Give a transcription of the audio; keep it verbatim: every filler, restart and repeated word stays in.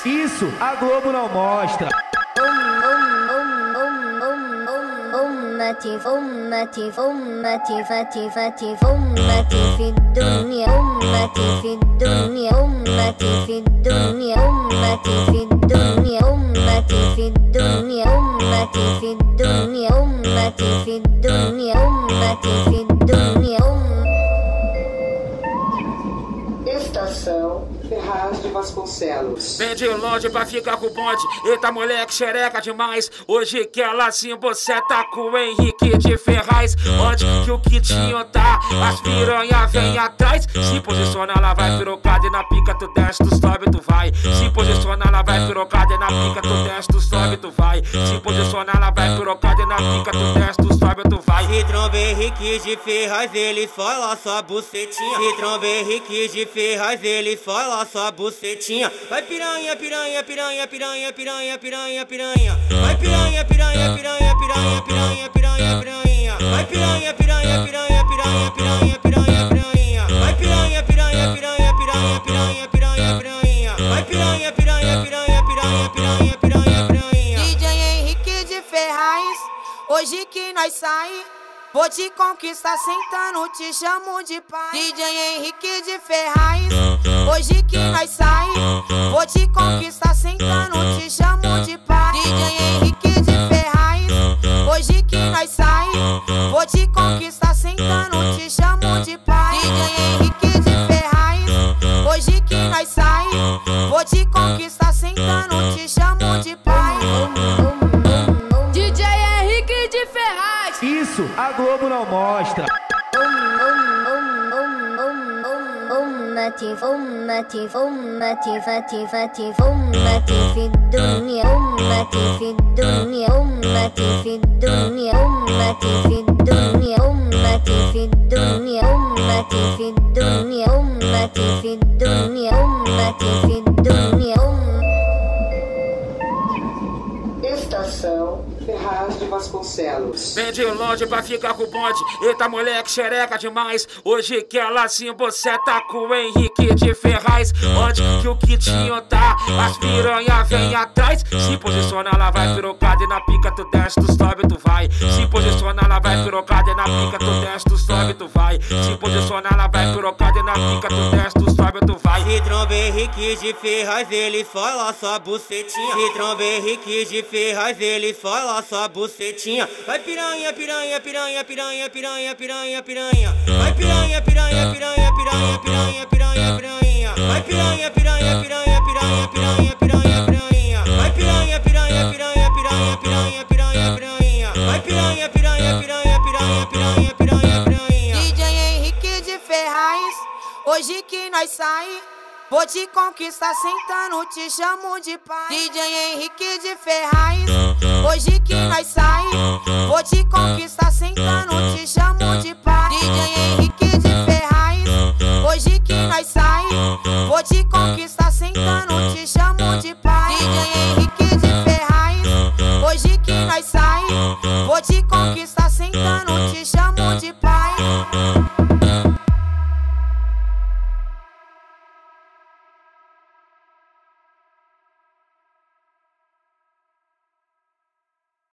Isso a Globo não mostra. أمتي أمتي أمتي فتي فتي أمتي في الدنيا أمتي في الدنيا أمتي في الدنيا أمتي في الدنيا أمتي في الدنيا أمتي في الدنيا أمتي في الدنيا أمتي في الدنيا. Estação Ferraz de Vasconcelos. Vem de longe pra ficar com o bonde. Eita moleque, xereca demais. Hoje que ela se emboceta com o Henrique de Ferraz. Onde que o Quitinho tá? As piranha vem atrás. Se posiciona, ela vai pirocada e na pica tu desce, tu sobe, tu vai. Se posiciona, ela vai pirocada e na pica tu desce, tu sobe, tu vai. Se posiciona, ela vai pirocada e na pica tu desce, tu sobe, tu vai. Se tromba Henrique de Ferraz, ele fala só bucetinha. Se tromba Henrique de Ferraz, ele fala só bucetinha. Vai piranha, piranha, piranha, piranha, piranha, piranha, piranha. Vai piranha, piranha, piranha, piranha, piranha, piranha, piranha. Vai piranha, piranha, piranha, piranha, piranha, piranha, piranha. Vai piranha, piranha, piranha, piranha, piranha, piranha, piranha. Vai piranha, piranha, piranha, piranha, piranha, piranha, piranha. D J Henrique de Ferraz, hoje que nós sai, vou te conquistar sentando, te chamo de pai. D J Henrique de Ferraz, hoje que nós sai, vou te conquistar sentando, te chamo de pai. D J Henrique de Ferraz, hoje que nós sai, vou te conquistar sentando, te chamo de pai. D J Henrique de Ferraz, hoje que nós sai, vou te conquistar sentando, te chamo de pai. D J Henrique de Ferraz. Isso a Globo não mostra. أمتي أمتي أمتي فتي فتي أمتي في الدنيا أمتي في الدنيا أمتي في الدنيا أمتي في الدنيا أمتي في الدنيا أمتي في الدنيا أمتي في الدنيا أمتي في الدنيا. Estação Ferraz de Vasconcelos. Vem de longe pra ficar com o bonde. Eita moleque, xereca demais. Hoje que ela se emboceta com o Henrique de Ferraz. Onde que o Quitinho tá? As piranha vem atrás. Se posiciona, ela vai pirocada e na pica tu desce, tu sobe, tu vai. Se posiciona, ela vai pirocada e na pica tu desce, tu sobe, tu vai. Se posiciona, ela vai pirocada e na pica tu desce, tu sobe, tu vai. Se tromba Henrique de Ferraz, ele fala só bucetinha. Se tromba Henrique de Ferraz, ele fala só bucetinha. Vai piranha, piranha, piranha, piranha, piranha, piranha, piranha. Vai piranha, piranha, piranha, piranha, piranha, piranha, piranha. Vai piranha, piranha, piranha, piranha, piranha, piranha, piranha. Vai piranha, piranha, piranha, piranha, piranha, piranha, piranha. Vai piranha, piranha, piranha, piranha, piranha, piranha, piranha. D J Henrique de Ferraz, hoje que nós sai, vou te conquistar sentando, te chamo de pai. D J Henrique de Ferraz, hoje que nós sai, vou te conquistar sentando, te chamo de pai. D J Henrique de Ferraz, hoje que nós sai, vou te conquistar sentando, te chamo de pai. D J Henrique de Ferraz, hoje que nós sai, vou te conquistar